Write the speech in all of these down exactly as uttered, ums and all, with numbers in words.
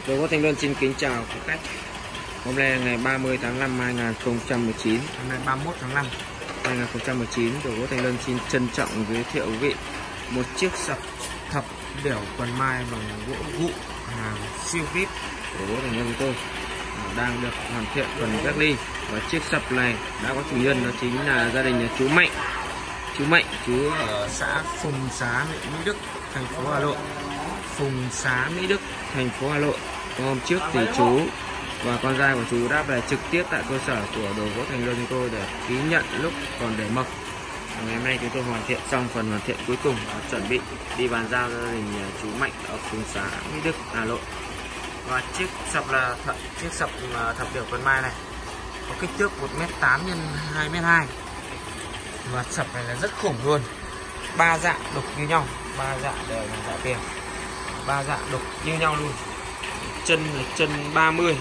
Tôi có Thành Luân xin kính chào quý khách. Hôm nay là ngày ba mươi tháng năm năm hai nghìn không trăm mười chín. Hôm nay ba mươi mốt tháng năm năm hai nghìn không trăm mười chín, tôi có Thành Luân xin trân trọng giới thiệu quý vị một chiếc sập thập đểu quần mai bằng gỗ gụ hàng siêu vip của bố Thành Luân của tôi, đang được hoàn thiện phần gác ly. Và chiếc sập này đã có chủ nhân, đó chính là gia đình nhà chú Mạnh. Chú Mạnh chú ở xã Phùng Xá, huyện Mỹ Đức, thành phố Hà Nội. Phùng Xá, Mỹ Đức, thành phố Hà Nội. Hôm trước thì chú và con trai của chú đã về trực tiếp tại cơ sở của đồ gỗ Thành Luân chúng tôi để ký nhận lúc còn để mộc. Ngày hôm nay chúng tôi hoàn thiện xong phần hoàn thiện cuối cùng và chuẩn bị đi bàn giao cho gia đình chú Mạnh ở Phùng Xá, Mỹ Đức, Hà Nội. Và chiếc sập là th chiếc sập thập đểu quần mai này có kích thước một mét tám nhân hai mét hai. Và sập này là rất khủng luôn. Ba dạ đục như nhau, ba dạ đều là dạ tiền. Ba dạ đục như nhau luôn. Chân là chân ba mươi.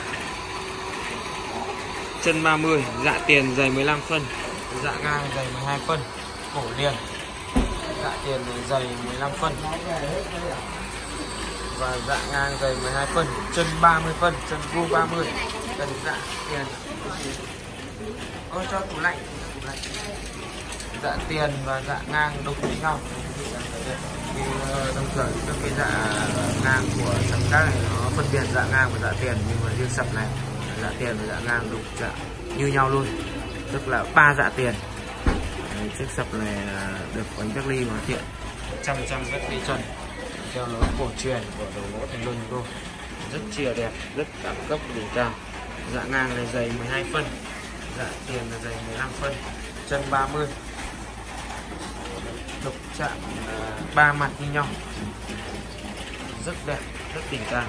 Chân ba mươi, dạ tiền dày mười lăm phân, dạ ngang dày mười hai phân, cổ liền. Dạ tiền này dày mười lăm phân và dạ ngang dày mười hai phân, chân ba mươi phân, chân vu ba mươi. Cần dạ tiền. Ôi cho tủ lạnh, tủ lạnh. Dạ tiền và dạ ngang đục với nhau. Thì thông thường các cái dạ ngang của sập các này nó phân biệt dạ ngang và dạ tiền, nhưng mà riêng sập này dạ tiền và dạ ngang đục dạ như nhau luôn, tức là ba dạ tiền. Đấy, chiếc sập này được bánh gác ly hoàn thiện trăm trăm gác ly chuẩn theo lối cổ truyền của đồ gỗ Thành Luân của tôi, rất chia đẹp, rất đẳng cấp đỉnh cao. Dạ ngang này dày mười hai phân, dạ tiền là dày mười lăm phân, chân ba mươi, đục chạm ba mặt như nhau, rất đẹp, rất đỉnh cao.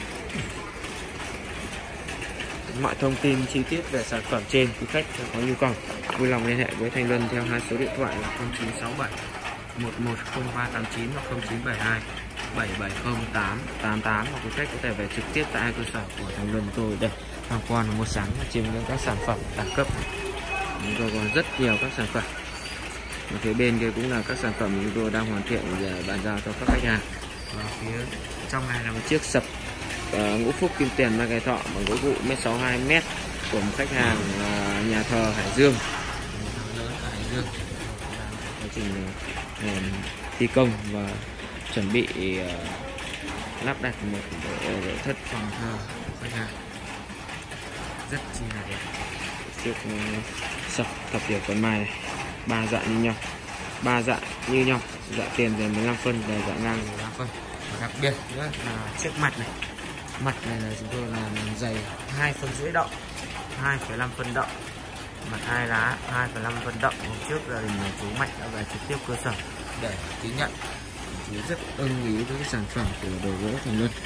Mọi thông tin chi tiết về sản phẩm trên, quý khách có nhu cầu vui lòng liên hệ với Thành Luân theo hai số điện thoại là không chín sáu bảy một một không ba tám chín hoặc không chín bảy hai bảy bảy không tám tám tám, hoặc quý khách có thể về trực tiếp tại hai cơ sở của Thành Luân tôi để tham quan và mua sắm và chiêm ngưỡng các sản phẩm đẳng cấp. Chúng tôi còn rất nhiều các sản phẩm. Ở phía bên kia cũng là các sản phẩm chúng tôi đang hoàn thiện để bàn giao cho các khách hàng. Và phía trong này là một chiếc sập uh, ngũ phúc kim tiền Mai Cái Thọ bằng gỗ gụ mét sáu mươi hai mét của một khách hàng uh, nhà thờ Hải Dương. Lớn ở Hải Dương. Quá trình uh, thi công và chuẩn bị uh, lắp đặt một nội thất phòng thờ khách hàng rất chi là đẹp. Chiếc uh, sập thập đểu quần mai này, ba dạ như nhau, ba dạ như nhau, dạ tiền dày mười lăm phân và dạ ngang mười lăm phân. Và đặc biệt nữa là chiếc mặt này, mặt này là chúng tôi làm dày hai phân rưỡi đậu, hai phẩy năm phân đậu, mặt hai lá hai phẩy năm phân đậu. Hôm trước gia đình chú Mạnh đã về trực tiếp cơ sở để ký nhận. Chú rất ưng ý với cái sản phẩm của đồ gỗ Thành Luân.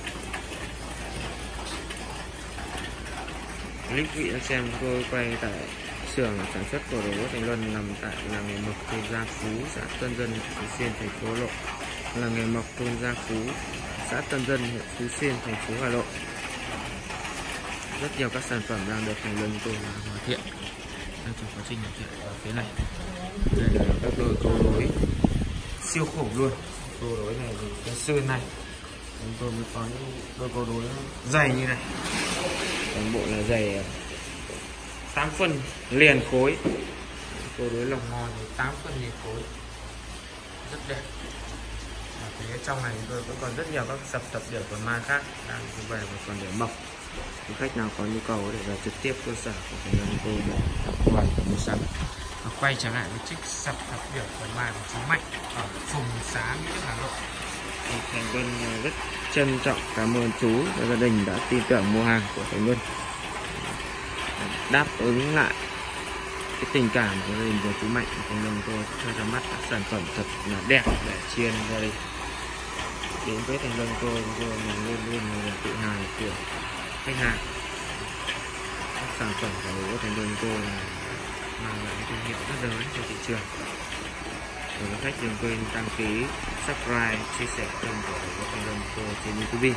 Clip vị đang xem chúng tôi quay tại xưởng sản xuất của đồ gỗ Thành Luân nằm tại làng nghề mộc thôn Gia Phú, xã Tân Dân, huyện Phú Xuyên, thành phố Hà Nội. Làng nghề mộc thôn Gia Phú, xã Tân Dân, huyện Phú Xuyên, thành phố Hà Nội. Rất nhiều các sản phẩm đang được Thành Luân tôi hoàn thiện, đang trong quá trình hoàn thiện. Ở phía này, đây là các đôi câu đối siêu khủng luôn. Câu đối này thì cái sơn này chúng tôi mới có những đôi câu đối dày như này, toàn bộ là dày tám phân liền khối. Câu đối lồng ngò thì tám phân liền khối, rất đẹp. Ở phía trong này tôi vẫn còn rất nhiều các sập thập đểu quần mai khác đang về và còn để mộc. Nếu khách nào có nhu cầu để về trực tiếp cơ sở của Thành Luân tôi để tham quan và mua sắm. Và quay trở lại với chiếc sập thập đểu quần mai của chú Mạnh ở Phùng Xá, Mỹ Đức, Hà Nội. Thì Thành Luân rất trân trọng cảm ơn chú và gia đình đã tin tưởng mua hàng của Thành Luân, đáp ứng lại cái tình cảm của gia đình của chú Mạnh. Thành Luân tôi cho ra mắt các sản phẩm thật là đẹp để chiên gia đình. Đến với Thành Luân tôi tôi luôn luôn là tự hào của khách hàng. Các sản phẩm của đồ gỗ Thành Luân tôi là mang lại thương hiệu rất lớn cho thị trường. Và các khách đừng quên đăng ký, subscribe, chia sẻ kênh của đồ gỗ Thành Luân tôi trên YouTube.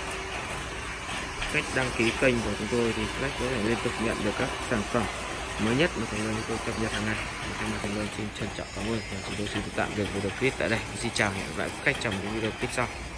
Cách đăng ký kênh của chúng tôi thì khách có thể liên tục nhận được các sản phẩm mới nhất mà Thành Luân tôi cập nhật hàng ngày. Thay mặt Thành Luân xin trân trọng cảm ơn và chúng tôi xin tạm dừng video clip tại đây. Xin chào và hẹn gặp lại khách trong những video clip sau.